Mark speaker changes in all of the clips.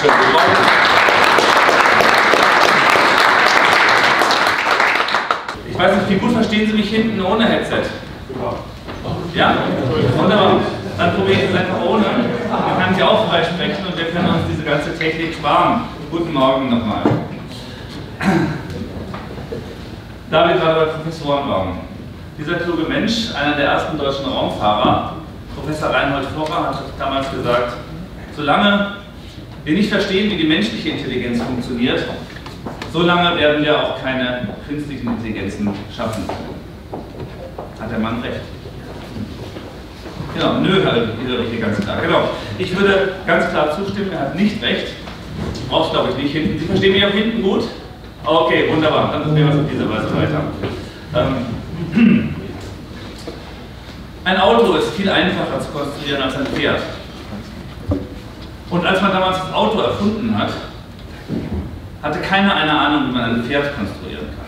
Speaker 1: Schönen guten Morgen. Ich weiß nicht, wie gut verstehen Sie mich hinten ohne Headset? Ja? Wunderbar. Dann probieren Sie es einfach ohne. Dann kann ich auch frei sprechen und wir können uns diese ganze Technik sparen. Guten Morgen nochmal. Da wir gerade bei Professoren waren. Dieser kluge Mensch, einer der ersten deutschen Raumfahrer, Professor Reinhold Florrer, hat damals gesagt, solange wir nicht verstehen, wie die menschliche Intelligenz funktioniert, solange werden wir auch keine künstlichen Intelligenzen schaffen. Hat der Mann recht? Genau, nö, höre ich hier ganz klar. Genau. Ich würde ganz klar zustimmen, er hat nicht recht. Brauchst glaube ich nicht hinten. Sie verstehen mich auch hinten gut? Okay, wunderbar. Dann probieren wir es auf diese Weise weiter. Ein Auto ist viel einfacher zu konstruieren als ein Pferd. Und als man damals das Auto erfunden hat, hatte keiner eine Ahnung, wie man ein Pferd konstruieren kann.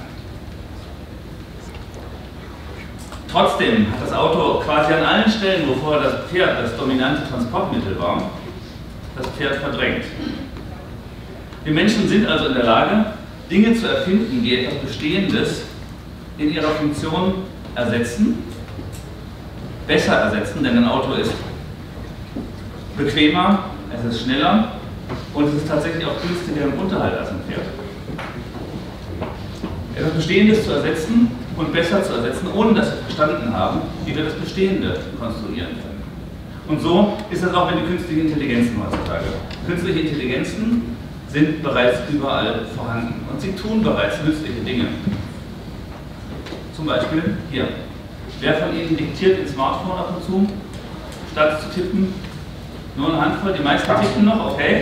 Speaker 1: Trotzdem hat das Auto quasi an allen Stellen, wo vorher das Pferd das dominante Transportmittel war, das Pferd verdrängt. Wir Menschen sind also in der Lage, Dinge zu erfinden, die etwas Bestehendes in ihrer Funktion ersetzen, besser ersetzen, denn ein Auto ist bequemer, es ist schneller und es ist tatsächlich auch günstiger im Unterhalt als ein Pferd. Etwas Bestehendes zu ersetzen und besser zu ersetzen, ohne dass wir verstanden haben, wie wir das Bestehende konstruieren können. Und so ist das auch mit den künstlichen Intelligenzen heutzutage. Künstliche Intelligenzen sind bereits überall vorhanden und sie tun bereits nützliche Dinge. Zum Beispiel hier. Wer von Ihnen diktiert ins Smartphone ab und zu, statt zu tippen? Nur eine Handvoll, die meisten tippen noch, okay.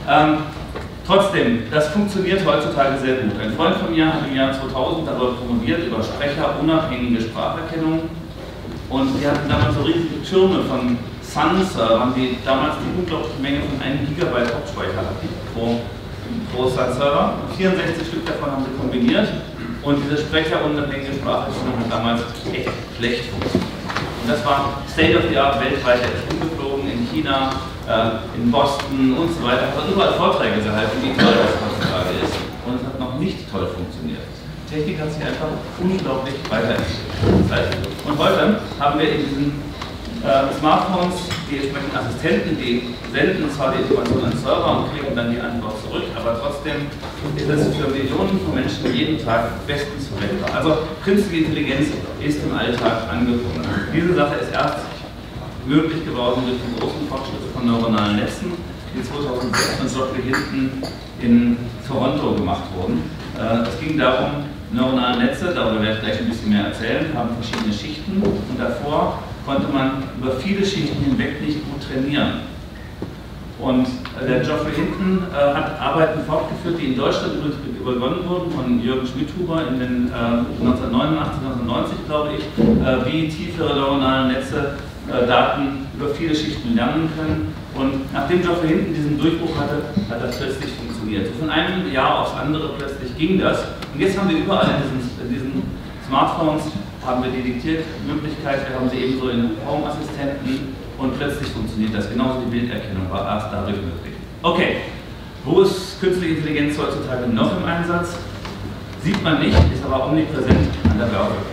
Speaker 1: Trotzdem, das funktioniert heutzutage sehr gut. Ein Freund von mir hat im Jahr 2000 darüber promoviert, über sprecherunabhängige Spracherkennung. Und die hatten damals so riesige Türme von Sun-Servern, die damals die unglaubliche Menge von 1 Gigabyte Hauptspeicher hatten pro Sun-Server. 64 Stück davon haben sie kombiniert. Und diese sprecherunabhängige Spracherkennung hat damals echt schlecht funktioniert. Und das war State of the Art weltweit, der ist umgeflogen in China, in Boston und so weiter. Hat überall Vorträge gehalten, wie toll das heutzutage ist. Und es hat noch nicht toll funktioniert. Die Technik hat sich einfach unglaublich weiterentwickelt. Und heute haben wir in diesen Smartphones die entsprechenden Assistenten, die senden zwar die Informationen an den Server und kriegen dann die Antwort zurück, aber trotzdem ist es für Millionen von Menschen jeden Tag bestens verwendbar. Also künstliche Intelligenz ist im Alltag angekommen. Diese Sache ist erst möglich geworden durch den großen Fortschritt von neuronalen Netzen, die 2006 von Geoffrey Hinton in Toronto gemacht wurden. Es ging darum, neuronale Netze, darüber werde ich gleich ein bisschen mehr erzählen, haben verschiedene Schichten und davor konnte man über viele Schichten hinweg nicht gut trainieren. Und der Geoffrey Hinton hat Arbeiten fortgeführt, die in Deutschland übrigens begonnen wurden von Jürgen Schmidhuber in den 1989, 1990 glaube ich, wie tiefere neuronale Netze Daten über viele Schichten lernen können. Und nachdem Geoffrey Hinton diesen Durchbruch hatte, hat das plötzlich funktioniert. So von einem Jahr aufs andere plötzlich ging das. Und jetzt haben wir überall in diesen Smartphones haben wir die Diktiermöglichkeit, wir haben sie ebenso in Home-Assistenten und plötzlich funktioniert das. Genauso die Bilderkennung war erst dadurch möglich. Okay, wo ist künstliche Intelligenz heutzutage noch im Einsatz? Sieht man nicht, ist aber omnipräsent an der Börse.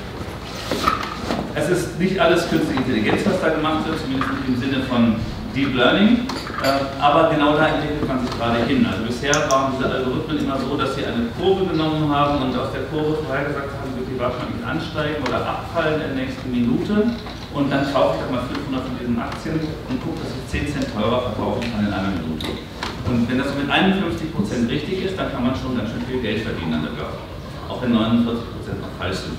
Speaker 1: Es ist nicht alles künstliche Intelligenz, was da gemacht wird, zumindest nicht im Sinne von Deep Learning, aber genau da entwickelt man sich gerade hin. Also bisher waren diese Algorithmen immer so, dass sie eine Kurve genommen haben und aus der Kurve vorhergesagt haben, wird die wahrscheinlich ansteigen oder abfallen in der nächsten Minute und dann kaufe ich mal 500 von diesen Aktien und gucke, dass ich 10 Cent teurer verkaufen kann in einer Minute. Und wenn das so mit 51% richtig ist, dann kann man schon ganz schön viel Geld verdienen an der Börse. Auch wenn 49% noch falsch sind.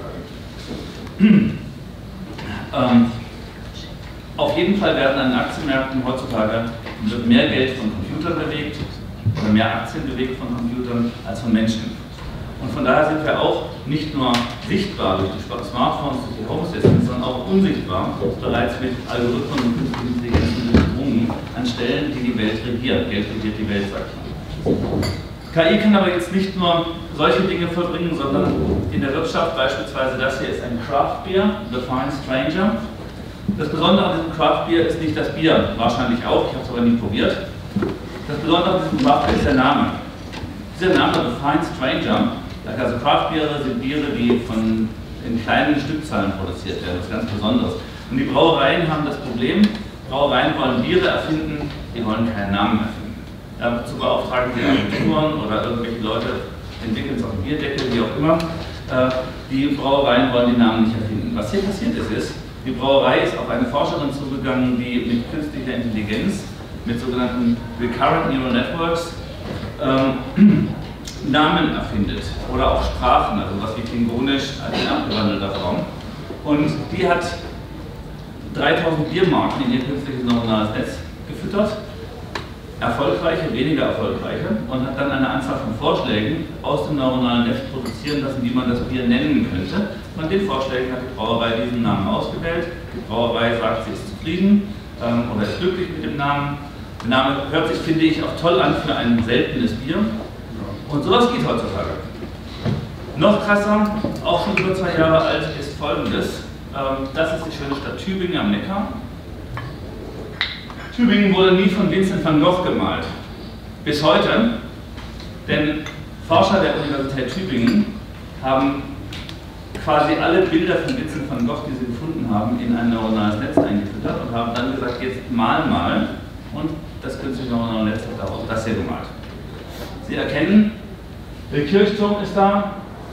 Speaker 1: Auf jeden Fall werden an Aktienmärkten heutzutage wird mehr Geld von Computern bewegt oder mehr Aktien bewegt von Computern als von Menschen. Und von daher sind wir auch nicht nur sichtbar durch die Smartphones, durch die Home Assistants, sondern auch unsichtbar bereits mit Algorithmen und künstlichen Intelligenzen durchdrungen an Stellen, die die Welt regieren. Geld regiert die Welt, sagt man. KI kann aber jetzt nicht nur solche Dinge vollbringen, sondern in der Wirtschaft beispielsweise das hier ist ein Craft Beer, The Fine Stranger. Das Besondere an diesem Craft Beer ist nicht das Bier, wahrscheinlich auch, ich habe es aber nie probiert. Das Besondere an diesem Craft Beer ist der Name. Dieser Name, The Fine Stranger, also Craft Biere sind Biere, die in kleinen Stückzahlen produziert werden, das ist ganz Besonderes. Und die Brauereien haben das Problem, Brauereien wollen Biere erfinden, die wollen keinen Namen erfinden. Dazu beauftragen sie Agenturen oder irgendwelche Leute, entwickeln es auf dem Bierdeckel, wie auch immer. Die Brauereien wollen die Namen nicht erfinden. Was hier passiert ist, die Brauerei ist auf eine Forscherin zugegangen, die mit künstlicher Intelligenz, mit sogenannten Recurrent Neural Networks, Namen erfindet oder auch Sprachen, also was wie Klingonisch als in abgewandelter Form. Und die hat 3000 Biermarken in ihr künstliches neuronales Netz gefüttert, erfolgreiche, weniger erfolgreiche, und hat dann eine Anzahl von Vorschlägen aus dem neuronalen Netz produzieren lassen, wie man das Bier nennen könnte. Von den Vorschlägen hat die Brauerei diesen Namen ausgewählt. Die Brauerei sagt, sie ist zufrieden oder ist glücklich mit dem Namen. Der Name hört sich, finde ich, auch toll an für ein seltenes Bier. Und sowas geht heutzutage. Noch krasser, auch schon über 2 Jahre alt, ist Folgendes. Das ist die schöne Stadt Tübingen am Neckar. Tübingen wurde nie von Vincent van Gogh gemalt. Bis heute, denn Forscher der Universität Tübingen haben quasi alle Bilder von Vincent van Gogh, die sie gefunden haben, in ein neuronales Netz eingefüttert und haben dann gesagt, jetzt mal. Und das künstliche neuronale Netz hat auch das hier gemalt. Sie erkennen, der Kirchturm ist da.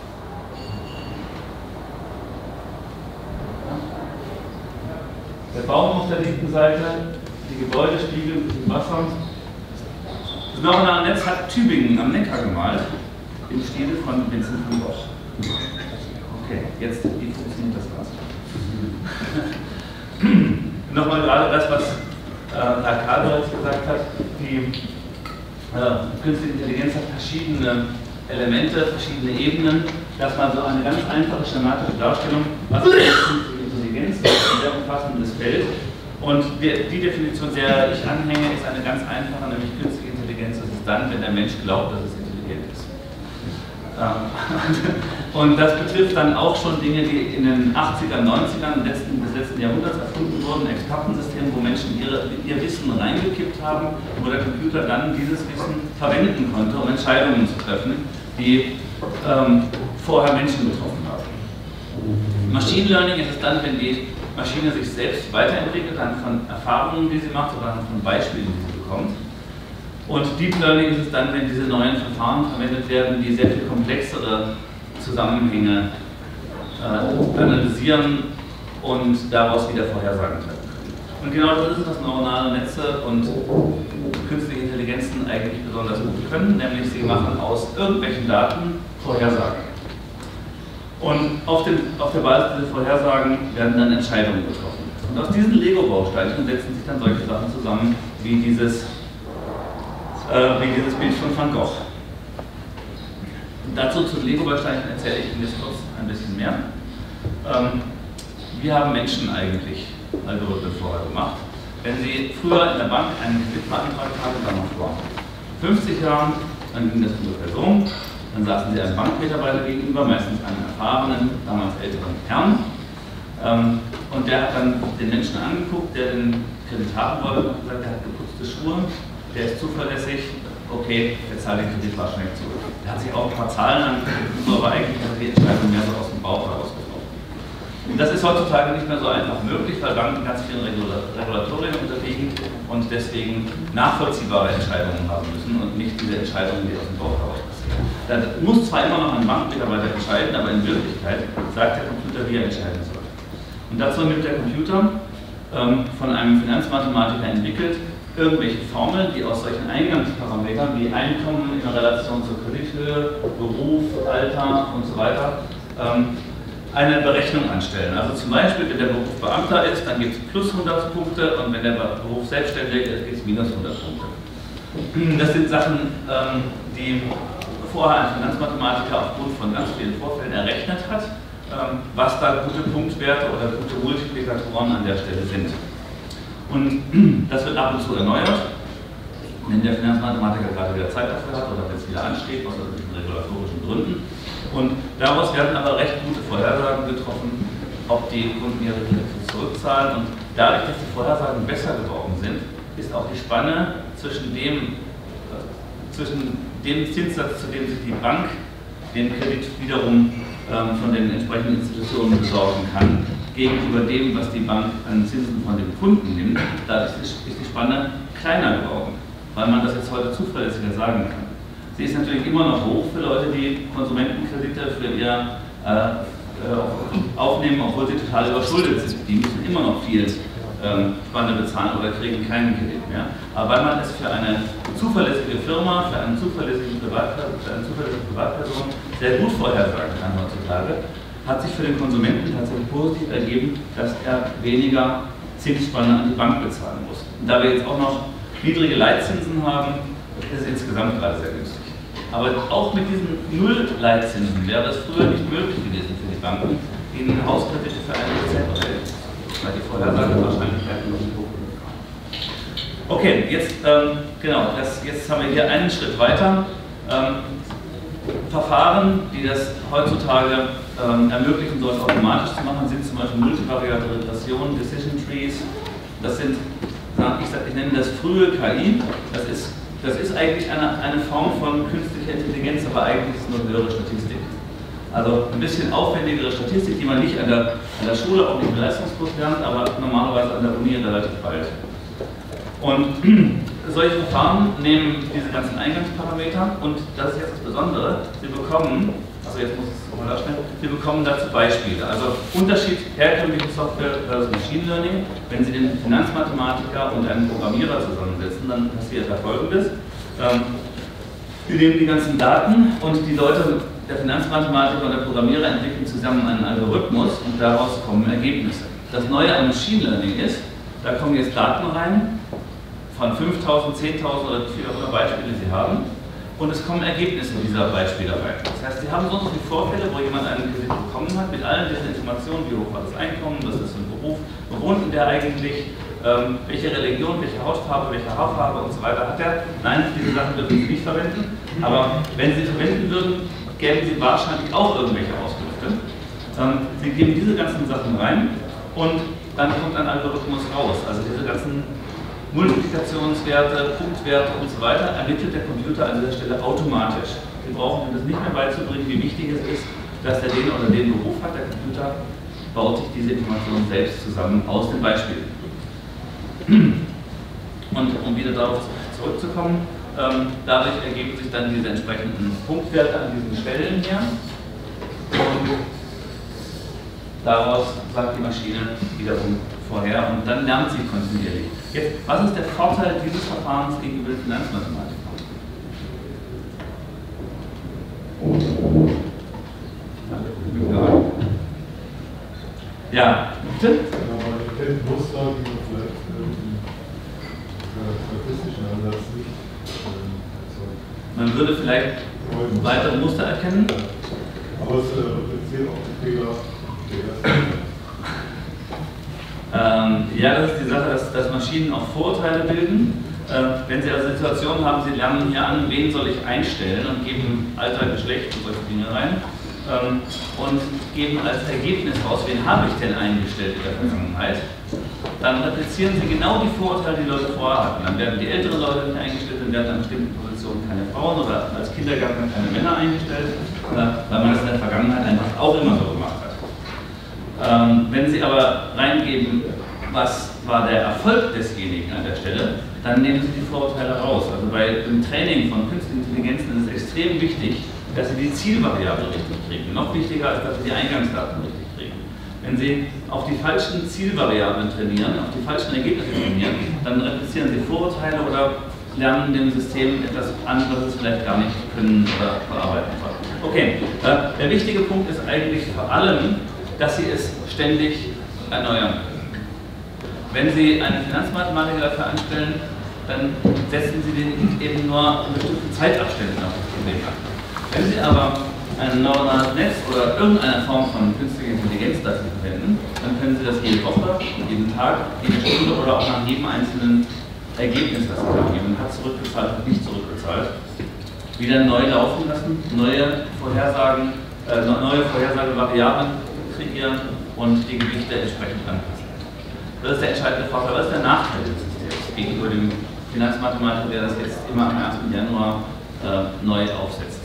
Speaker 1: Der Baum auf der linken Seite, die Gebäude spiegeln sich im Wasser. Das neuronale Netz hat Tübingen am Neckar gemalt, im Stile von Vincent van Gogh. Okay, jetzt, wie funktioniert das Ganze? Nochmal gerade das, was Herr Karl gesagt hat, die künstliche Intelligenz hat verschiedene Elemente, verschiedene Ebenen. Das war so eine ganz einfache schematische Darstellung, was ist künstliche Intelligenz, das ist ein sehr umfassendes Feld. Und die Definition, der ich anhänge, ist eine ganz einfache, nämlich künstliche Intelligenz ist es dann, wenn der Mensch glaubt, dass es intelligent ist. Und das betrifft dann auch schon Dinge, die in den 80er, 90ern des letzten Jahrhunderts erfunden wurden, Expertensysteme, wo Menschen ihr Wissen reingekippt haben, wo der Computer dann dieses Wissen verwenden konnte, um Entscheidungen zu treffen, die vorher Menschen getroffen haben. Machine Learning ist es dann, wenn die Maschine sich selbst weiterentwickelt, dann von Erfahrungen, die sie macht, oder von Beispielen, die sie bekommt. Und Deep Learning ist es dann, wenn diese neuen Verfahren verwendet werden, die sehr viel komplexere Zusammenhänge analysieren und daraus wieder Vorhersagen treffen können. Und genau das ist es, was neuronale Netze und künstliche Intelligenzen eigentlich besonders gut können, nämlich sie machen aus irgendwelchen Daten Vorhersagen. Und auf der Basis dieser Vorhersagen werden dann Entscheidungen getroffen. Und aus diesen Lego-Bausteinchen setzen sich dann solche Sachen zusammen, wie dieses Bild von Van Gogh. Und dazu zu Lego-Bausteinchen erzähle ich Ihnen jetzt kurz ein bisschen mehr. Wir haben Menschen eigentlich Algorithmen vorher gemacht. Wenn Sie früher in der Bank einen Kredit beantragt haben, dann noch vor 50 Jahren, dann ging das ungefähr so. Dann saßen Sie einem Bankmitarbeiter gegenüber, meistens einem erfahrenen, damals älteren Herrn. Und der hat dann den Menschen angeguckt, der den Kredit haben wollte, und gesagt, der hat geputzte Schuhe, der ist zuverlässig, okay, der zahlt den Kredit wahrscheinlich zurück. Der hat sich auch ein paar Zahlen angeguckt, aber eigentlich hat er die Entscheidung mehr so aus dem Bauch heraus getroffen. Und das ist heutzutage nicht mehr so einfach möglich, weil Banken ganz vielen Regulatorien unterliegen und deswegen nachvollziehbare Entscheidungen haben müssen und nicht diese Entscheidungen, die aus dem Bauch heraus passieren. Da muss zwar immer noch ein Bankmitarbeiter entscheiden, aber in Wirklichkeit sagt der Computer, wie er entscheiden soll. Und dazu nimmt der Computer von einem Finanzmathematiker entwickelt irgendwelche Formeln, die aus solchen Eingangsparametern wie Einkommen in Relation zur Kredithöhe, Beruf, Alter und so weiter eine Berechnung anstellen. Also zum Beispiel, wenn der Beruf Beamter ist, dann gibt es plus 100 Punkte und wenn der Beruf selbstständig ist, gibt es minus 100 Punkte. Das sind Sachen, die vorher ein Finanzmathematiker aufgrund von ganz vielen Vorfällen errechnet hat, was da gute Punktwerte oder gute Multiplikatoren an der Stelle sind. Und das wird ab und zu erneuert, wenn der Finanzmathematiker gerade wieder Zeit dafür hat oder wenn es wieder ansteht, aus regulatorischen Gründen. Und daraus werden aber recht gute Vorhersagen getroffen, ob die Kunden ihre Kredite zurückzahlen. Und dadurch, dass die Vorhersagen besser geworden sind, ist auch die Spanne zwischen dem, zwischen dem Zinssatz, zu dem sich die Bank den Kredit wiederum von den entsprechenden Institutionen besorgen kann, gegenüber dem, was die Bank an Zinsen von den Kunden nimmt, da ist die Spanne kleiner geworden, weil man das jetzt heute zuverlässiger sagen kann. Sie ist natürlich immer noch hoch für Leute, die Konsumentenkredite für ihr aufnehmen, obwohl sie total überschuldet sind. Die müssen immer noch viel Spanne bezahlen oder kriegen keinen Kredit mehr. Aber weil man es für eine zuverlässige Firma, für eine zuverlässige Privatperson sehr gut vorhersagen kann heutzutage, hat sich für den Konsumenten tatsächlich positiv ergeben, dass er weniger Zinsspanne an die Bank bezahlen muss. Und da wir jetzt auch noch niedrige Leitzinsen haben, ist es insgesamt gerade sehr günstig. Aber auch mit diesen Null-Leitzinsen wäre es früher nicht möglich gewesen für die Banken, ihnen Hauskredite für 1% zu geben, weil die Vorhersagewahrscheinlichkeiten noch nicht hoch genug waren. Okay, jetzt, jetzt haben wir hier einen Schritt weiter. Verfahren, die das heutzutage ermöglichen, sowas automatisch zu machen, sind zum Beispiel multivariate Regression, Decision Trees. Das sind, ich nenne das frühe KI. Das ist eigentlich eine Form von künstlicher Intelligenz, aber eigentlich ist es nur höhere Statistik. Also ein bisschen aufwendigere Statistik, die man nicht an der Schule, auch nicht im Leistungskurs lernt, aber normalerweise an der Uni relativ bald. Und solche Verfahren nehmen diese ganzen Eingangsparameter und das ist jetzt das Besondere, sie bekommen, also jetzt muss ich es mal darstellen, sie bekommen dazu Beispiele. Also Unterschied herkömmliche Software versus Machine Learning. Wenn Sie den Finanzmathematiker und einen Programmierer zusammensetzen, dann passiert da Folgendes. Wir nehmen die ganzen Daten und die Leute, der Finanzmathematiker und der Programmierer entwickeln zusammen einen Algorithmus und daraus kommen Ergebnisse. Das Neue am Machine Learning ist, da kommen jetzt Daten rein, von 5.000, 10.000 oder wie viel auch immer Beispiele Sie haben. Und es kommen Ergebnisse dieser Beispiele rein. Das heißt, Sie haben so viele Vorfälle, wo jemand einen Kredit bekommen hat, mit allen diesen Informationen, wie hoch war das Einkommen, was ist für ein Beruf, wo wohnt der eigentlich, welche Religion, welche Hautfarbe, welche Haarfarbe und so weiter hat er. Nein, diese Sachen dürfen Sie nicht verwenden. Aber wenn Sie verwenden würden, gäben Sie wahrscheinlich auch irgendwelche Auskünfte. Sie geben diese ganzen Sachen rein und dann kommt ein Algorithmus raus. Also diese ganzen Multiplikationswerte, Punktwerte und so weiter ermittelt der Computer an dieser Stelle automatisch. Sie brauchen ihm das nicht mehr beizubringen, wie wichtig es ist, dass er den oder den Beruf hat. Der Computer baut sich diese Informationen selbst zusammen aus den Beispielen. Und um wieder darauf zurückzukommen, dadurch ergeben sich dann diese entsprechenden Punktwerte an diesen Stellen hier. Und daraus sagt die Maschine wiederum vorher und dann lernt sie kontinuierlich. Jetzt, was ist der Vorteil dieses Verfahrens gegenüber den Finanzmathematikern? Ja, bitte?
Speaker 2: Aber ich kenne Muster, die man vielleicht statistischen Ansatz nicht
Speaker 1: man würde vielleicht weitere Muster erkennen.
Speaker 2: Aber es repliziert auch die Fehler der ersten.
Speaker 1: Ja, das ist die Sache, dass Maschinen auch Vorurteile bilden. Wenn Sie also Situationen haben, Sie lernen hier an, wen soll ich einstellen und geben Alter, Geschlecht und solche Dinge rein und geben als Ergebnis raus, wen habe ich denn eingestellt in der Vergangenheit, dann replizieren Sie genau die Vorurteile, die Leute vorher hatten. Dann werden die älteren Leute nicht eingestellt, dann werden an bestimmten Positionen keine Frauen oder als Kindergärtner keine Männer eingestellt, weil man das in der Vergangenheit einfach auch immer so gemacht hat. Wenn Sie aber reingeben, was war der Erfolg desjenigen an der Stelle, dann nehmen Sie die Vorurteile raus. Also bei dem Training von künstlichen Intelligenzen ist es extrem wichtig, dass Sie die Zielvariable richtig kriegen. Noch wichtiger ist, dass Sie die Eingangsdaten richtig kriegen. Wenn Sie auf die falschen Zielvariablen trainieren, auf die falschen Ergebnisse trainieren, dann replizieren Sie Vorurteile oder lernen dem System etwas an, was es vielleicht gar nicht können oder verarbeiten kann. Okay, der wichtige Punkt ist eigentlich vor allem, dass Sie es ständig erneuern können. Wenn Sie einen Finanzmathematiker dafür anstellen, dann setzen Sie den eben nur in bestimmten Zeitabständen auf das Problem an. Wenn Sie aber ein neuronales Netz oder irgendeine Form von künstlicher Intelligenz dafür verwenden, dann können Sie das jede Woche, jeden Tag, jede Stunde oder auch nach jedem einzelnen Ergebnis, das Sie da geben, hat zurückgezahlt, hat nicht zurückgezahlt, wieder neu laufen lassen, neue Vorhersagevariablen kreieren und die Gewichte entsprechend anpassen. Das ist der entscheidende Vorteil. Was ist der Nachteil des Systems gegenüber dem Finanzmathematiker, der das jetzt immer am 1. Januar neu aufsetzt.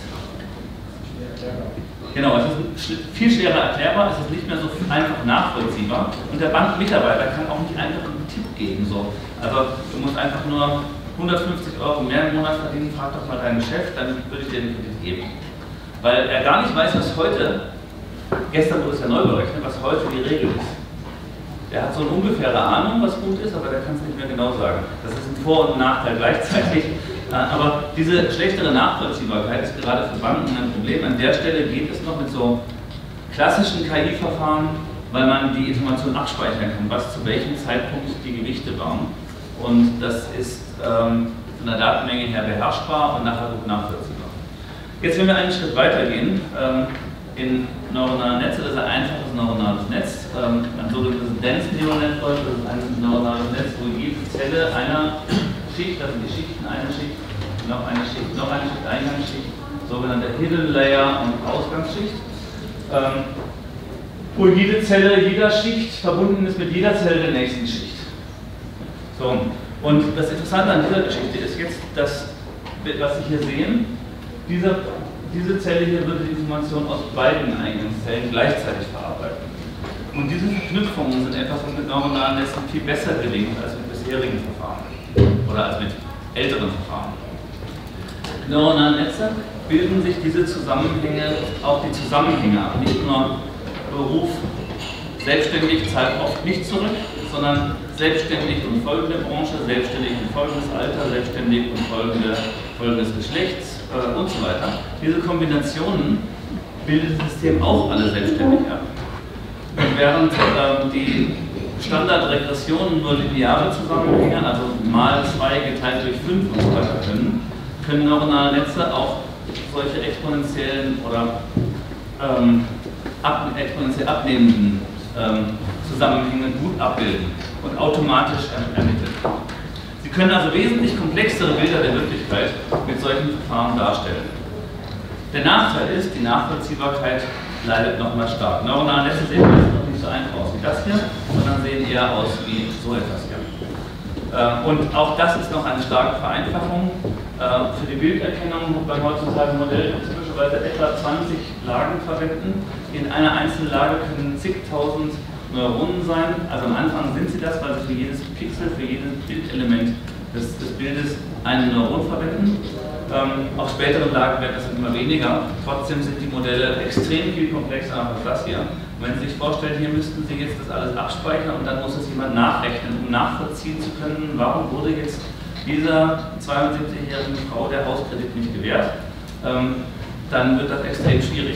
Speaker 1: Genau, es ist viel schwerer erklärbar, es ist nicht mehr so einfach nachvollziehbar und der Bankmitarbeiter kann auch nicht einfach einen Tipp geben. So. Also du musst einfach nur 150 € mehr im Monat verdienen, frag doch mal deinen Chef, dann würde ich dir den Kredit geben. Weil er gar nicht weiß, was heute, gestern wurde es ja neu berechnet, was heute die Regel ist. Der hat so eine ungefähre Ahnung, was gut ist, aber der kann es nicht mehr genau sagen. Das ist ein Vor- und Nachteil gleichzeitig. Aber diese schlechtere Nachvollziehbarkeit ist gerade für Banken ein Problem. An der Stelle geht es noch mit so klassischen KI-Verfahren, weil man die Information abspeichern kann, was zu welchem Zeitpunkt die Gewichte waren. Und das ist von der Datenmenge her beherrschbar und nachher gut nachvollziehbar. Jetzt, wenn wir einen Schritt weitergehen, in neuronale Netze, das ist ein einfaches neuronales Netz, ein sogenanntes Dense Neural Network, das ist ein neuronales Netz, wo jede Zelle einer Schicht, das sind die Schichten, eine Schicht, noch eine Schicht, Eingangsschicht, sogenannte Hidden Layer und Ausgangsschicht, wo jede Zelle jeder Schicht verbunden ist mit jeder Zelle der nächsten Schicht. So. Und das Interessante an dieser Geschichte ist jetzt, dass, was Sie hier sehen, diese Zelle hier würde die Information aus beiden Eingangszellen gleichzeitig verarbeiten. Und diese Verknüpfungen sind etwas, was mit neuronalen Netzen viel besser gelingt als mit bisherigen Verfahren oder als mit älteren Verfahren. Neuronale Netze bilden sich diese Zusammenhänge, auch die Zusammenhänge ab. Nicht nur Beruf selbstständig zahlt oft nicht zurück, sondern selbstständig und folgende Branche, selbstständig und folgendes Alter, selbstständig und folgendes Geschlechts und so weiter. Diese Kombinationen bildet das System auch alle selbstständig ab. Und während die Standardregressionen nur lineare Zusammenhänge, also mal 2 geteilt durch 5 und so weiter können neuronale Netze auch solche exponentiellen oder exponentiell abnehmenden Zusammenhänge gut abbilden und automatisch ermitteln. Sie können also wesentlich komplexere Bilder der Wirklichkeit mit solchen Verfahren darstellen. Der Nachteil ist, die Nachvollziehbarkeit leidet nochmal stark. Neuronale Netze sehen noch nicht so einfach aus wie das hier, sondern sehen eher aus wie so etwas hier. Und auch das ist noch eine starke Vereinfachung. Für die Bilderkennung beim heutzutage Modell typischerweise etwa 20 Lagen verwenden. In einer einzelnen Lage können zigtausend Neuronen sein. Also am Anfang sind sie das, weil sie für jedes Pixel, für jedes Bildelement des Bildes einen Neuron verwenden. Auf späteren Lagen wird das immer weniger. Trotzdem sind die Modelle extrem viel komplexer als das hier. Und wenn Sie sich vorstellen, hier müssten Sie jetzt das alles abspeichern und dann muss es jemand nachrechnen, um nachvollziehen zu können, warum wurde jetzt dieser 72-jährigen Frau der Hauskredit nicht gewährt, dann wird das extrem schwierig.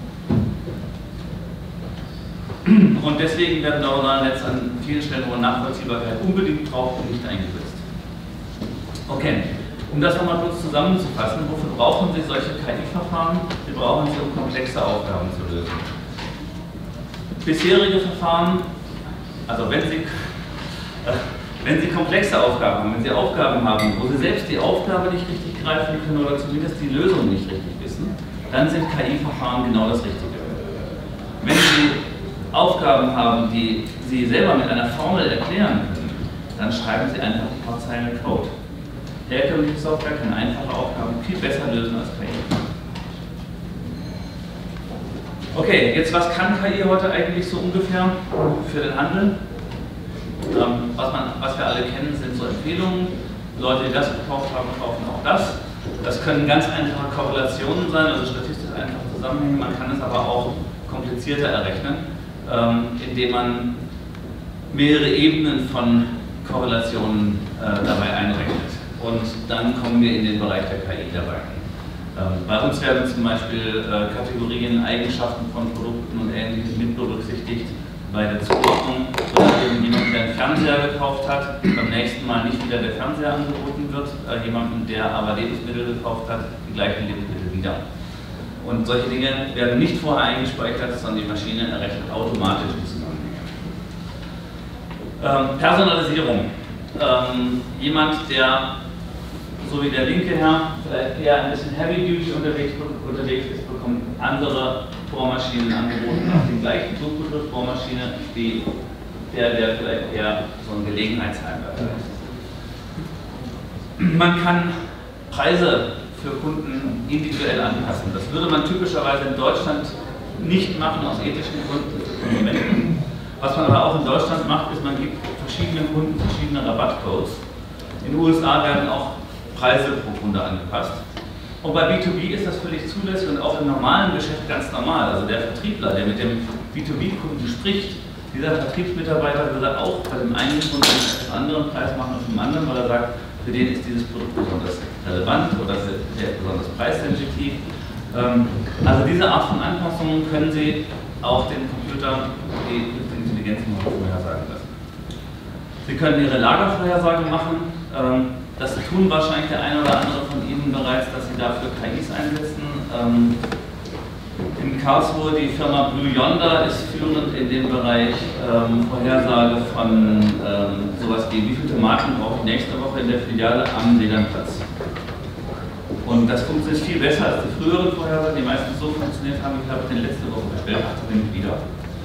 Speaker 1: Und deswegen werden neuronale Netze an vielen Stellen, wo Nachvollziehbarkeit unbedingt braucht und nicht eingesetzt. Okay, um das nochmal kurz zusammenzufassen, wofür brauchen Sie solche KI-Verfahren? Sie brauchen sie, um komplexe Aufgaben zu lösen. Bisherige Verfahren, also wenn Sie komplexe Aufgaben haben, wenn Sie Aufgaben haben, wo Sie selbst die Aufgabe nicht richtig greifen können oder zumindest die Lösung nicht richtig wissen, dann sind KI-Verfahren genau das Richtige. Wenn Sie Aufgaben haben, die Sie selber mit einer Formel erklären können, dann schreiben Sie einfach ein paar Zeilen Code. Herkömmliche Software kann einfache Aufgaben viel besser lösen als KI. Okay, jetzt was kann KI heute eigentlich so ungefähr für den Handel? Was wir alle kennen, sind so Empfehlungen. Leute, die das gekauft haben, kaufen auch das. Das können ganz einfache Korrelationen sein, also statistisch einfache Zusammenhänge. Man kann es aber auch komplizierter errechnen, indem man mehrere Ebenen von Korrelationen dabei einrechnet. Und dann kommen wir in den Bereich der KI dabei. Bei uns werden zum Beispiel Kategorien, Eigenschaften von Produkten und Ähnliches mit berücksichtigt bei der Zuordnung, sodass eben jemand, der einen Fernseher gekauft hat, beim nächsten Mal nicht wieder der Fernseher angeboten wird, jemandem, der aber Lebensmittel gekauft hat, die gleichen Lebensmittel wieder. Und solche Dinge werden nicht vorher eingespeichert, sondern die Maschine errechnet automatisch die Zusammenhänge. Personalisierung. Jemand, der so wie der linke Herr vielleicht eher ein bisschen Heavy-Duty unterwegs ist, bekommt andere Bohrmaschinen angeboten, auf den gleichen Suchbegriff Bohrmaschine wie der vielleicht eher so ein Gelegenheitsheimwerker ist. Man kann Preise für Kunden individuell anpassen. Das würde man typischerweise in Deutschland nicht machen aus ethischen Gründen für Konsumenten. Was man aber auch in Deutschland macht, ist, man gibt verschiedenen Kunden verschiedene Rabattcodes. In den USA werden auch Preise pro Kunde angepasst. Und bei B2B ist das völlig zulässig und auch im normalen Geschäft ganz normal. Also der Vertriebler, der mit dem B2B-Kunden spricht, dieser Vertriebsmitarbeiter würde auch bei dem einen Kunden einen anderen Preis machen als beim anderen, weil er sagt, für den ist dieses Produkt besonders relevant oder der ist besonders preissensitiv. Also diese Art von Anpassungen können Sie auch den Computern, die Intelligenzen vorhersagen lassen. Sie können Ihre Lagervorhersage machen. Das tun wahrscheinlich der eine oder andere von Ihnen bereits, dass Sie dafür KIs einsetzen. In Karlsruhe die Firma Blue Yonder ist führend in dem Bereich Vorhersage von sowas wie viele Tomaten brauche ich nächste Woche in der Filiale am Sedanplatz. Und das funktioniert viel besser als die früheren Vorhersagen, die meistens so funktioniert haben, ich habe den letzte Woche bestellt, hatte den wieder.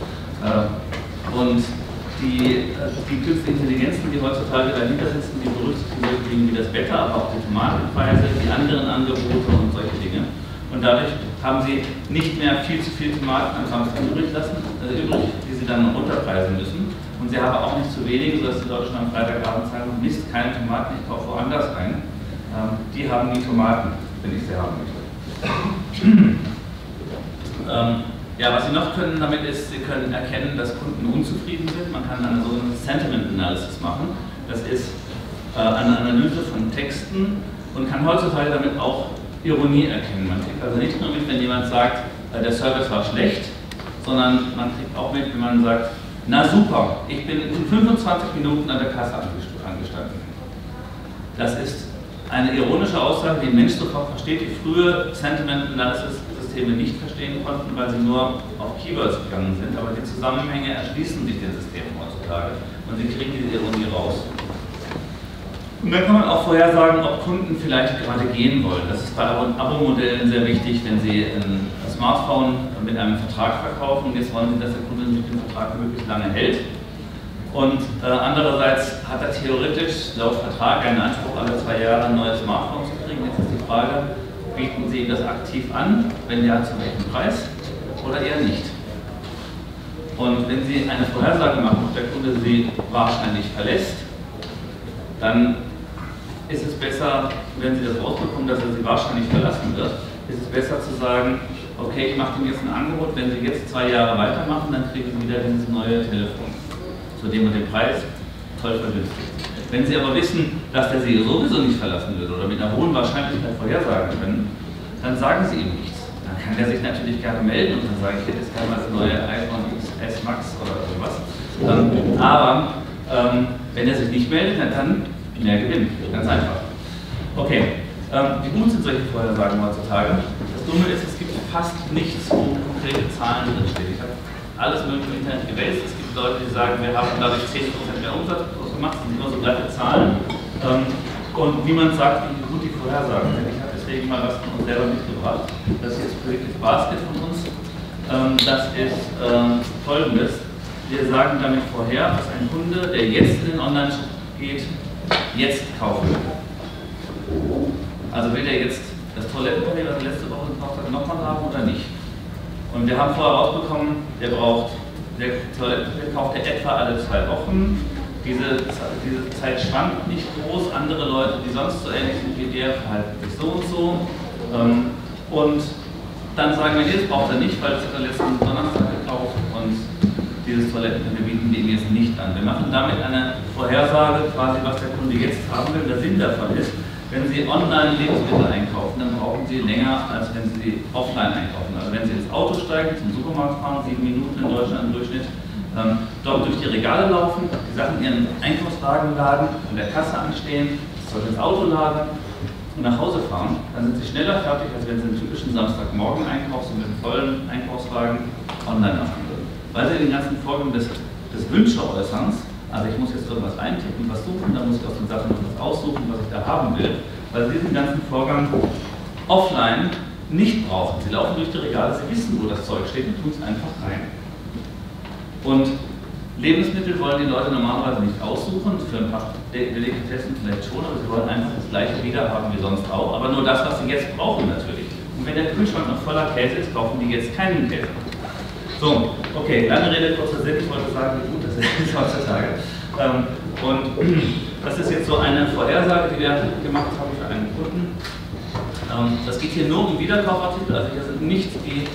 Speaker 1: Und die künstlichen Intelligenzen, die heutzutage dahinter sitzen, die berücksichtigen wie das Wetter, aber auch die Tomatenpreise, die anderen Angebote und solche Dinge. Und dadurch haben Sie nicht mehr viel zu viel Tomaten am Samstag übrig, die Sie dann runterpreisen müssen. Und Sie haben auch nicht zu wenig, sodass die Leute schon am Freitagabend sagen, Mist, keine Tomaten, ich kaufe woanders ein. Die haben die Tomaten, wenn ich sie haben möchte. Ja, was Sie noch können damit ist, Sie können erkennen, dass Kunden unzufrieden sind. Man kann eine sogenannte Sentiment Analysis machen. Das ist eine Analyse von Texten und kann heutzutage damit auch Ironie erkennen. Man kriegt also nicht nur mit, wenn jemand sagt, der Service war schlecht, sondern man kriegt auch mit, wenn man sagt, na super, ich bin in 25 Minuten an der Kasse angestanden. Das ist eine ironische Aussage, die ein Mensch sofort versteht, die frühe Sentiment-Analysis-Systeme nicht verstehen konnten, weil sie nur auf Keywords gegangen sind, aber die Zusammenhänge erschließen sich den Systemen heutzutage und sie kriegen diese Ironie raus. Und dann kann man auch vorhersagen, ob Kunden vielleicht gerade gehen wollen. Das ist bei Abo-Modellen sehr wichtig, wenn Sie ein Smartphone mit einem Vertrag verkaufen und jetzt wollen Sie, dass der Kunde mit dem Vertrag möglichst lange hält. Und andererseits hat er theoretisch laut Vertrag einen Anspruch, alle 2 Jahre ein neues Smartphone zu kriegen. Jetzt ist die Frage, bieten Sie ihm das aktiv an, wenn ja, zu welchem Preis oder eher nicht. Und wenn Sie eine Vorhersage machen, ob der Kunde Sie wahrscheinlich verlässt, dann ist es besser, wenn Sie das rausbekommen, dass er Sie wahrscheinlich verlassen wird, ist es besser zu sagen, okay, ich mache Ihnen jetzt ein Angebot, wenn Sie jetzt 2 Jahre weitermachen, dann kriegen Sie wieder dieses neue Telefon, zu dem und dem Preis, toll vergünstigt. Wenn Sie aber wissen, dass der Sie sowieso nicht verlassen wird oder mit einer hohen Wahrscheinlichkeit vorhersagen können, dann sagen Sie ihm nichts. Dann kann der sich natürlich gerne melden und dann sagen, ich hätte jetzt gerne mal das neue iPhone XS Max oder sowas. Aber wenn er sich nicht meldet, dann kann mehr gewinnen. Ganz einfach. Okay, wie gut sind solche Vorhersagen heutzutage? Das Dumme ist, es gibt fast nichts, wo konkrete Zahlen drinstehen. Ich habe alles mögliche im Internet gewälzt. Es gibt Leute, die sagen, wir haben dadurch 10% mehr Umsatz gemacht, das sind immer so glatte Zahlen. Und niemand sagt, wie gut die Vorhersagen sind. Ich habe deswegen mal was von uns selber mitgebracht. Das hier ist Predictive Basket von uns. Das ist folgendes. Wir sagen damit vorher, was ein Kunde, der jetzt in den Online-Shop geht, jetzt kaufen will. Also will der jetzt das Toilettenpapier, was er letzte Woche gekauft hat, nochmal haben oder nicht? Und wir haben vorher rausbekommen, der Toilettenpapier kauft er etwa alle 2 Wochen. Diese Zeit schwankt nicht groß. Andere Leute, die sonst so ähnlich sind wie der, verhalten sich so und so. Und dann sagen wir, das braucht er nicht, weil das hat er letzten Donnerstag gekauft und dieses Toilettenpapier bieten wir ihm jetzt nicht an. Wir machen damit eine Vorhersage, quasi was der Kunde jetzt haben will. Der Sinn davon ist, wenn Sie online Lebensmittel einkaufen, dann brauchen Sie länger, als wenn Sie offline einkaufen. Also wenn Sie ins Auto steigen, zum Supermarkt fahren, 7 Minuten in Deutschland im Durchschnitt, dort durch die Regale laufen, die Sachen in Ihren Einkaufswagen laden, an der Kasse anstehen, das Zeug ins Auto laden und nach Hause fahren, dann sind Sie schneller fertig, als wenn Sie einen typischen Samstagmorgen Einkaufs mit einem vollen Einkaufswagen online machen würden. Weil Sie den ganzen Vorgang des Wünsche-Äußerns, also ich muss jetzt irgendwas eintippen, was suchen, dann muss ich aus den Sachen noch was aussuchen, was ich da haben will, weil Sie diesen ganzen Vorgang offline nicht brauchen. Sie laufen durch die Regale, Sie wissen, wo das Zeug steht und tun es einfach rein. Und Lebensmittel wollen die Leute normalerweise nicht aussuchen, für ein paar Delikatessen vielleicht schon, aber sie wollen einfach das gleiche wieder haben wie sonst auch, aber nur das, was sie jetzt brauchen natürlich. Und wenn der Kühlschrank noch voller Käse ist, kaufen die jetzt keinen Käse. So, okay, lange Rede, kurzer Sinn, ich wollte sagen, wie gut das ist heutzutage. Und das ist jetzt so eine Vorhersage, die wir gemacht haben für einen Kunden. Das geht hier nur um Wiederkaufartikel, also hier sind nicht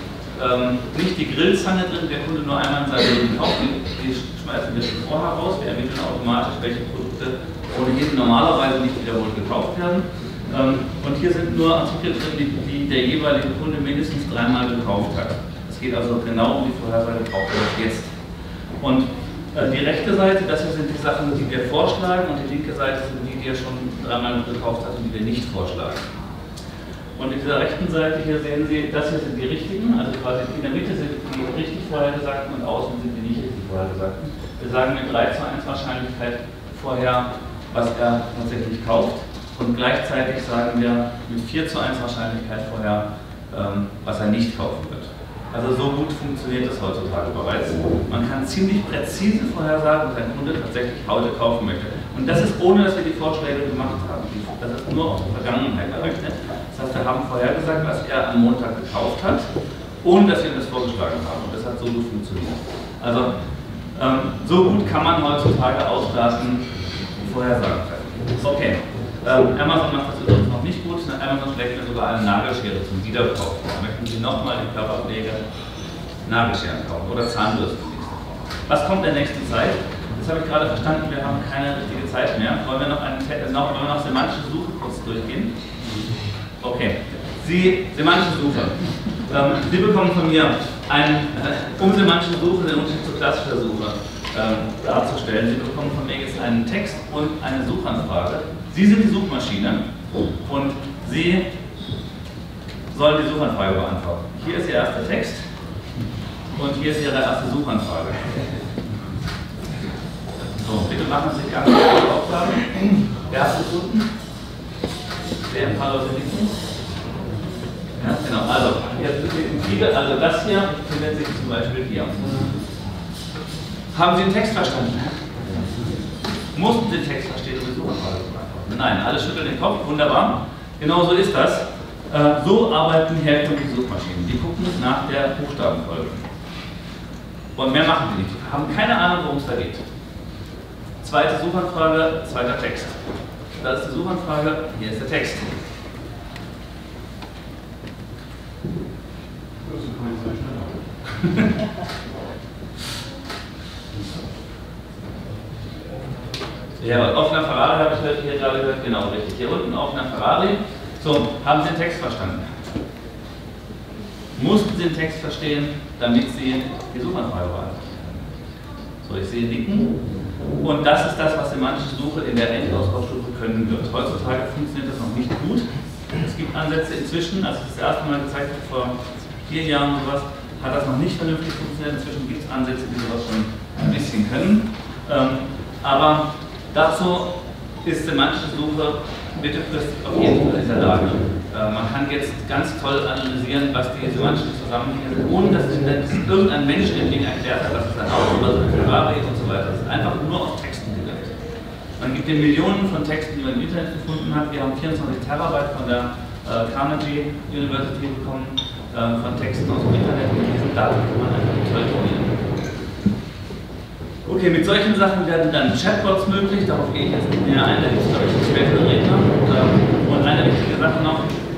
Speaker 1: die Grillzange drin, der Kunde nur einmal in seinem Leben kauft, die schmeißen wir schon vorher raus, wir ermitteln automatisch, welche Produkte ohnehin normalerweise nicht wiederholt gekauft werden. Und hier sind nur Artikel drin, die der jeweilige Kunde mindestens 3-mal gekauft hat. Es geht also genau um die Vorhersage, braucht er das jetzt. Und die rechte Seite, das hier sind die Sachen, die wir vorschlagen, und die linke Seite sind die, die er schon 3-mal gekauft hat und die wir nicht vorschlagen. Und in dieser rechten Seite hier sehen Sie, das hier sind die richtigen, also quasi in der Mitte sind die richtig vorhergesagten und außen sind die nicht richtig vorhergesagten. Wir sagen mit 3:1 Wahrscheinlichkeit vorher, was er tatsächlich kauft, und gleichzeitig sagen wir mit 4:1 Wahrscheinlichkeit vorher, was er nicht kaufen wird. Also so gut funktioniert das heutzutage bereits. Man kann ziemlich präzise vorhersagen, was ein Kunde tatsächlich heute kaufen möchte. Und das ist ohne, dass wir die Vorschläge gemacht haben. Das ist nur auf die Vergangenheit errechnet. Das heißt, wir haben vorhergesagt, was er am Montag gekauft hat, ohne dass wir das vorgeschlagen haben. Und das hat so gut funktioniert. Also so gut kann man heutzutage auswerten, Vorhersagen treffen. Okay. Amazon macht das übrigens noch nicht gut. Amazon schlägt mir sogar eine Nagelschere zum Wiederkaufen. Da möchten Sie nochmal die Körperpflege Nagelscheren kaufen oder Zahnbürsten. Was kommt in der nächsten Zeit? Das habe ich gerade verstanden, wir haben keine richtige Zeit mehr. Wollen wir noch semantische Suche kurz durchgehen? Okay. Semantische Suche. Sie bekommen von mir um semantische Suche, den Unterschied zu klassischer Suche darzustellen. Sie bekommen von mir jetzt einen Text und eine Suchanfrage. Sie sind die Suchmaschine und Sie sollen die Suchanfrage beantworten. Hier ist Ihr erster Text und hier ist Ihre erste Suchanfrage. So, bitte machen Sie sich ganz kurz die Aufgabe. Erste Kunden. Wer ein paar Leute liegen? Ja, genau. Also, also das hier findet sich zum Beispiel hier. Haben Sie den Text verstanden? Mussten Sie den Text verstehen, um die Suchanfrage zu beantworten? Nein, alle schütteln den Kopf, wunderbar. Genau so ist das. So arbeiten herkömmliche Suchmaschinen. Die gucken nach der Buchstabenfolge. Und mehr machen sie nicht. Die haben keine Ahnung, worum es da geht. Zweite Suchanfrage, zweiter Text. Das ist die Suchanfrage, hier ist der Text. Ja, offener Ferrari habe ich hier gerade gehört, genau richtig. Hier unten offener Ferrari. So, haben Sie den Text verstanden? Mussten Sie den Text verstehen, damit Sie die Suchanfrage beantworten? So, ich sehe Nicken. Und das ist das, was semantische Suche in der Endausbaustufe können wird. Heutzutage funktioniert das noch nicht gut. Es gibt Ansätze inzwischen, als ich das erste Mal gezeigt habe, vor 4 Jahren oder sowas, hat das noch nicht vernünftig funktioniert. Inzwischen gibt es Ansätze, die sowas schon ein bisschen können. Aber dazu ist semantische Suche mittelfristig auf jeden Fall in der Lage. Man kann jetzt ganz toll analysieren, was die semantischen Zusammenhänge sind, ohne dass irgendein Mensch dem Ding erklärt hat, dass es ein Auto oder so ein Ferrari und so weiter ist. Einfach nur aus Texten gelernt. Man gibt den Millionen von Texten, die man im Internet gefunden hat. Wir haben 24 Terabyte von der Carnegie University bekommen, von Texten aus dem Internet, und diese Daten kann man einfach toll trainieren. Okay, mit solchen Sachen werden dann Chatbots möglich, darauf gehe ich jetzt nicht näher ein, da gibt es, glaube ich, spätere Redner. Und eine wichtige Sache noch,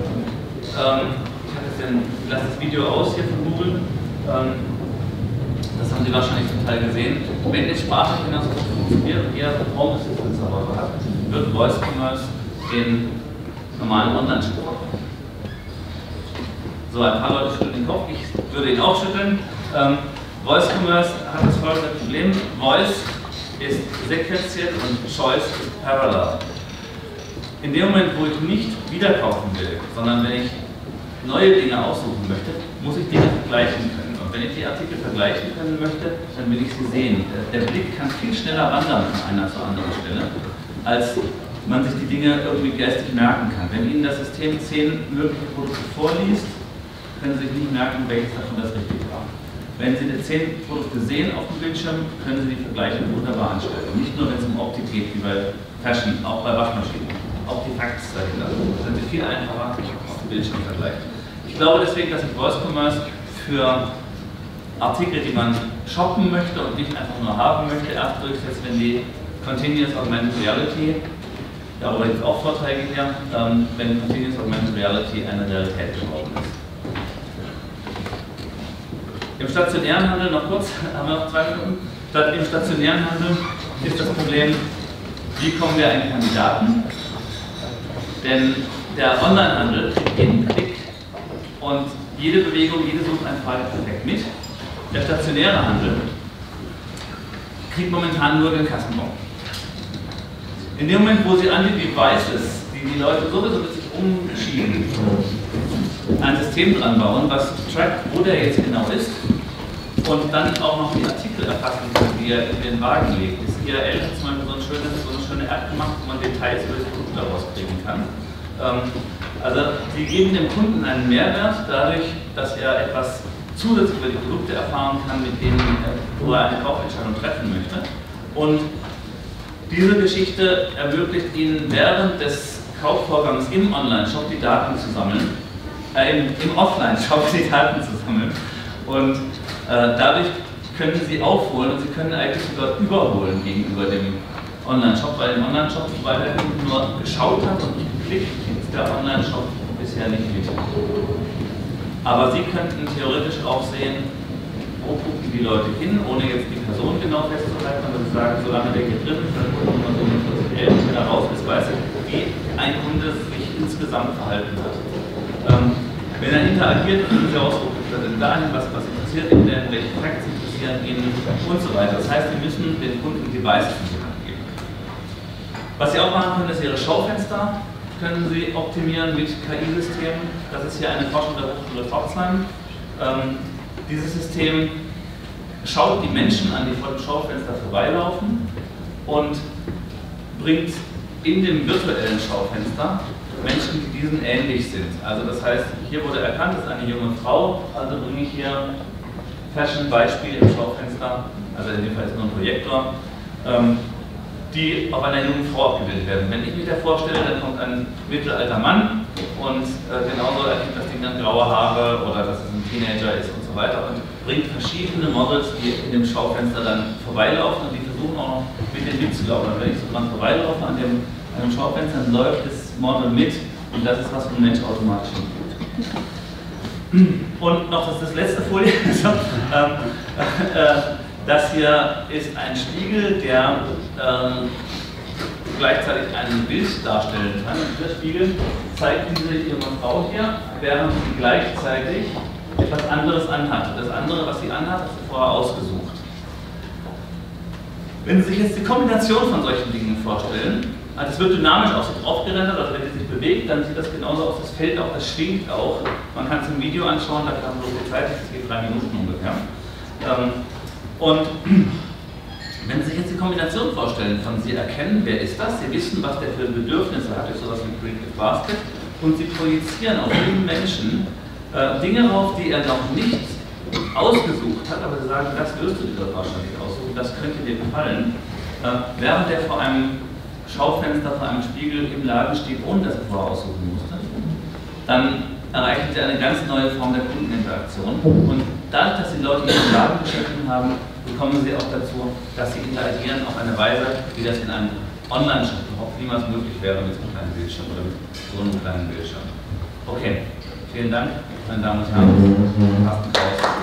Speaker 1: ich lasse das Video aus hier von Google, das haben Sie wahrscheinlich zum Teil gesehen. Wenn die Sprache genauso funktioniert und jeder Home Assistant zu Hause hat, wird Voice Commerce den normalen Online-Shop machen. So, ein paar Leute schütteln den Kopf, ich würde ihn auch schütteln. Voice Commerce hat das folgende Problem: Voice ist sequenziert und Choice ist parallel. In dem Moment, wo ich nicht wiederkaufen will, sondern wenn ich neue Dinge aussuchen möchte, muss ich Dinge vergleichen können. Und wenn ich die Artikel vergleichen können möchte, dann will ich sie sehen. Der Blick kann viel schneller wandern von einer zur anderen Stelle, als man sich die Dinge irgendwie geistig merken kann. Wenn Ihnen das System 10 mögliche Produkte vorliest, können Sie sich nicht merken, welches davon das Richtige war. Wenn Sie die 10 Produkte sehen auf dem Bildschirm, können Sie die Vergleiche wunderbar anstellen. Nicht nur, wenn es um Optik geht, wie bei Fashion, auch bei Waschmaschinen. Auch die Facts dahinter. Das sind viel einfacher auf dem Bildschirm vergleichen. Ich glaube deswegen, dass sich Voice Commerce für Artikel, die man shoppen möchte und nicht einfach nur haben möchte, erst durchsetzt, wenn die Continuous Augmented Reality, darüber gibt es auch Vorträge hier, wenn Continuous Augmented Reality eine Realität geworden ist. Im stationären Handel, noch kurz, haben wir noch 2 Minuten. Im stationären Handel ist das Problem, wie kommen wir an Kandidaten? Denn der Onlinehandel kriegt jeden Klick und jede Bewegung, jede Suchanfrage perfekt mit. Der stationäre Handel kriegt momentan nur den Kassenbon. In dem Moment, wo Sie an die Devices, die die Leute sowieso mit sich umschieben, ein System dran bauen, was trackt, wo der jetzt genau ist und dann auch noch die Artikel erfassen kann, die er in den Wagen legt. Das IRL hat zum Beispiel so eine schöne App gemacht, wo man Details über das Produkt daraus kriegen kann. Also Sie geben dem Kunden einen Mehrwert dadurch, dass er etwas zusätzlich über die Produkte erfahren kann, mit denen wo er eine Kaufentscheidung treffen möchte. Und diese Geschichte ermöglicht Ihnen während des Kaufvorgangs im Online-Shop die Daten zu sammeln, im Offline-Shop die Daten zu sammeln. Und dadurch können Sie aufholen und Sie können eigentlich sogar überholen gegenüber dem Online-Shop, weil im Online-Shop, weil der Kunde nur geschaut hat und nicht geklickt, ist der Online-Shop bisher nicht mit. Aber Sie könnten theoretisch auch sehen, wo gucken die Leute hin, ohne jetzt die Person genau festzuhalten, aber Sie sagen, solange der hier drin ist, dann gucken wir so mit 40 wenn er raus ist, weiß ich, wie ein Kunde sich insgesamt verhalten hat. Wenn er interagiert, können Sie ausgucken, dahin, was interessiert ihn denn, welche Facts interessieren ihn und so weiter. Das heißt, Sie müssen den Kunden Devices in die Hand geben. Was Sie auch machen können, ist Ihre Schaufenster können Sie optimieren mit KI-Systemen. Das ist hier eine Forschung der Hochschule Pforzheim. Dieses System schaut die Menschen an, die vor dem Schaufenster vorbeilaufen und bringt in dem virtuellen Schaufenster Menschen, die diesen ähnlich sind. Also das heißt, hier wurde erkannt, das ist eine junge Frau, also bringe ich hier Fashion-Beispiel im Schaufenster, also in dem Fall ist nur ein Projektor, die auf einer jungen Frau abgebildet werden. Wenn ich mich da vorstelle, dann kommt ein mittelalter Mann und genauso erkennt das Ding dann graue Haare oder dass es ein Teenager ist und so weiter und bringt verschiedene Models, die in dem Schaufenster dann vorbeilaufen und die versuchen auch noch mit dem mitzulaufen. Und wenn ich so dran vorbeilaufe an dem Schaufenster, dann läuft das Model mit und das ist, was ein Mensch automatisch tut. Und noch das letzte Folie. Das hier ist ein Spiegel, der gleichzeitig ein Bild darstellen kann. Und dieser Spiegel zeigt diese junge Frau hier, während sie gleichzeitig etwas anderes anhat. Das andere, was sie anhat, hat sie vorher ausgesucht. Wenn Sie sich jetzt die Kombination von solchen Dingen vorstellen, also es wird dynamisch auf sich drauf gerendert, also wenn sie sich bewegt, dann sieht das genauso aus, das fällt auch, das schwingt auch. Man kann es im Video anschauen, da kann man so viel Zeit, das geht 3 Minuten ungefähr. Und wenn Sie sich jetzt die Kombination vorstellen von Sie erkennen, wer ist das, Sie wissen, was der für Bedürfnisse hat, durch sowas wie Predictive Basket, und Sie projizieren auf jeden Menschen Dinge rauf, die er noch nicht ausgesucht hat, aber Sie sagen, das wirst du dir wahrscheinlich aussuchen, das könnte dir gefallen, während der vor einem Schaufenster, vor einem Spiegel im Laden steht, ohne dass er vorher aussuchen musste, dann erreichen Sie eine ganz neue Form der Kundeninteraktion. Und dadurch, dass die Leute ihren Laden beschäftigt haben, bekommen Sie auch dazu, dass Sie interagieren auf eine Weise, wie das in einem Online-Shop überhaupt niemals möglich wäre mit so einem kleinen Bildschirm oder mit so einem kleinen Bildschirm. Okay, vielen Dank, meine Damen und Herren. Carsten Kraus.